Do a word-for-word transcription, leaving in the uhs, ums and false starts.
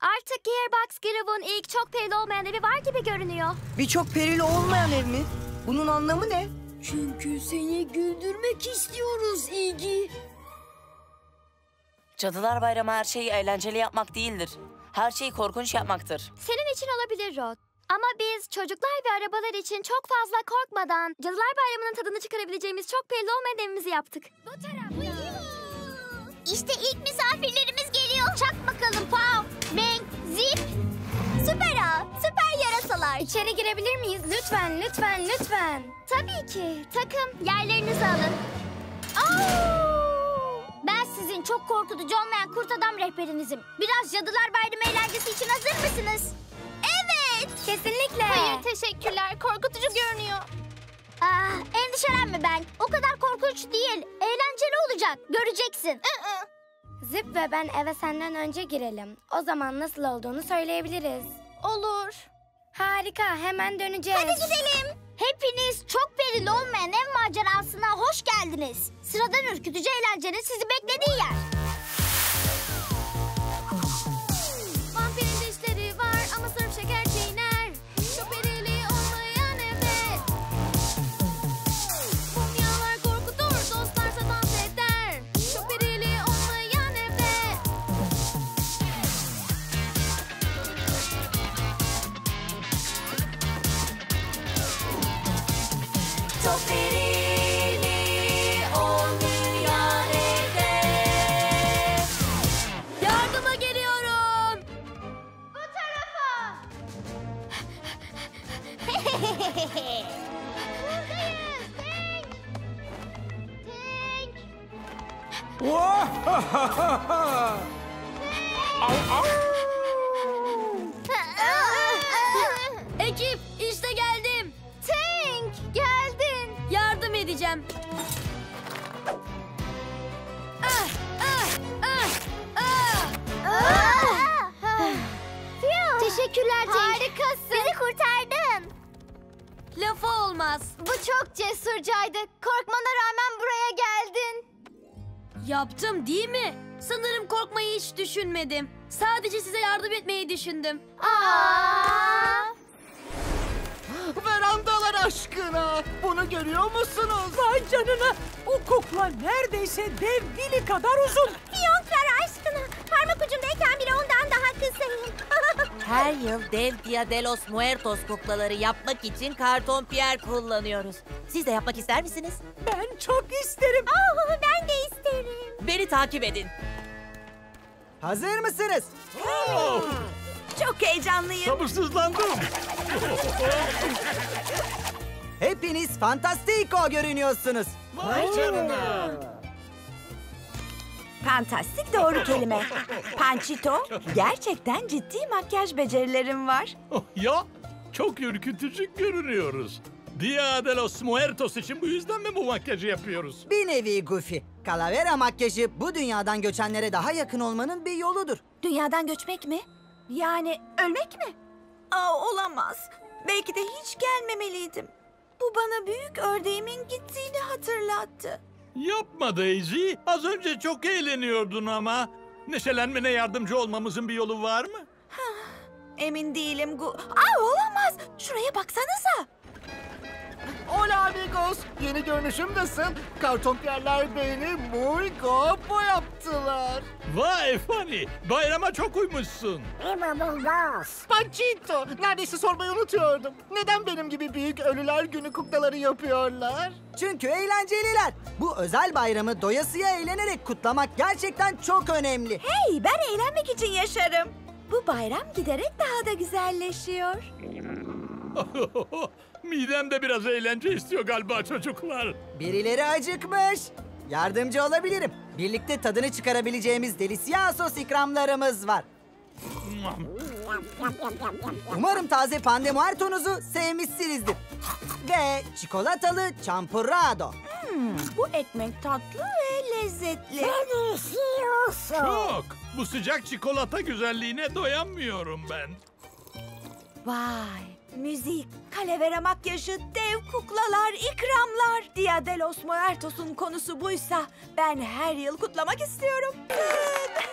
Artık Gearbox Grove'un ilk çok perili olmayan evi var gibi görünüyor. Birçok perili olmayan ev mi? Bunun anlamı ne? Çünkü seni güldürmek istiyoruz Iggy. Cadılar Bayramı her şeyi eğlenceli yapmak değildir. Her şeyi korkunç yapmaktır. Senin için olabilir Rod. Ama biz çocuklar ve arabalar için çok fazla korkmadan Cadılar Bayramı'nın tadını çıkarabileceğimiz çok perili olmayan evimizi yaptık. Bu taraf. İşte ilk misafirlerimiz geliyor. Çak bakalım Paw, Bang, Zip. Süper ağa, süper yarasalar. İçeri girebilir miyiz? Lütfen, lütfen, lütfen. Tabii ki. Takım, yerlerinizi alın. Oo! Ben sizin çok korkutucu olmayan kurt adam rehberinizim. Biraz Cadılar Bayramı eğlencesi için hazır mısınız? Evet. Kesinlikle. Hayır, teşekkürler. Korkutucu görünüyor. Ah, endişelenme ben. O kadar korkunç değil. Eğlenceli olacak. Göreceksin. Zip ve ben eve senden önce girelim. O zaman nasıl olduğunu söyleyebiliriz. Olur. Harika, hemen döneceğiz. Hadi gidelim. Hepiniz çok perili olmayan ev macerasına hoş geldiniz. Sıradan ürkütücü eğlencenin sizi beklediği yer. Vampirin dişleri var ama sırf şeker çiğner. Çok perili olmayan eve. Mumyalar korkutur, dostlarsa dans eder. Çok perili olmayan eve. Çok perili olmayan evde. Yardıma geliyorum. Bu tarafa. Buradayız. Tank. Tank. Ekip, işte geldim. Tank, geldin. Yardım edeceğim. Ah, ah, ah, ah. Ah. Teşekkürler Tank. Harikasın. Bizi kurtardın. Lafı olmaz. Bu çok cesurcaydı. Korkmana rağmen buraya geldin. Yaptım değil mi? Sanırım korkmayı hiç düşünmedim. Sadece size yardım etmeyi düşündüm. Aa! Verandalar aşkına! Bunu görüyor musunuz? Vay canına! O kukla neredeyse dev Billy kadar uzun. Fiyonklar aşkına. Parmak ucumdayken bile ondan daha kısayım. Her yıl dev Dia de los Muertos kuklaları yapmak için karton piyer kullanıyoruz. Siz de yapmak ister misiniz? Ben çok isterim. Oh, ben de isterim. Beni takip edin. Hazır mısınız? Çok heyecanlıyım. Sabırsızlandım. Hepiniz Fantastico görünüyorsunuz. Vay canına. Fantastik doğru kelime. Panchito, gerçekten ciddi makyaj becerilerim var. Oh, ya çok ürkütücü görünüyoruz. Dia de los Muertos için bu yüzden mi bu makyajı yapıyoruz? Bir nevi Goofy. Calavera makyajı bu dünyadan göçenlere daha yakın olmanın bir yoludur. Dünyadan göçmek mi? Yani ölmek mi? Aa, olamaz. Belki de hiç gelmemeliydim. Bu bana büyük ördeğimin gittiğini hatırlattı. Yapma Daisy. Az önce çok eğleniyordun ama. Neşelenmene yardımcı olmamızın bir yolu var mı? Emin değilim. Gu Aa, olamaz. Şuraya baksanıza. Hola amigos. Yeni görünüşüm nasıl? Kartonpiyerler beni muy guapo yaptılar. Vay Fanny. Bayrama çok uymuşsun. Panchito, neredeyse sormayı unutuyordum. Neden benim gibi büyük ölüler günü kuklaları yapıyorlar? Çünkü eğlenceliler. Bu özel bayramı doyasıya eğlenerek kutlamak gerçekten çok önemli. Hey, ben eğlenmek için yaşarım. Bu bayram giderek daha da güzelleşiyor. Midem de biraz eğlence istiyor galiba çocuklar. Birileri acıkmış. Yardımcı olabilirim. Birlikte tadını çıkarabileceğimiz deliciosos ikramlarımız var. Umarım taze pan de muerto'nuzu sevmişsinizdir. Ve çikolatalı champurrado. Hmm, bu ekmek tatlı ve lezzetli. Çok. Bu sıcak çikolata güzelliğine doyamıyorum ben. Vay, müzik, calavera makyajı, dev kuklalar, ikramlar. Dia de los Muertos'un konusu buysa ben her yıl kutlamak istiyorum.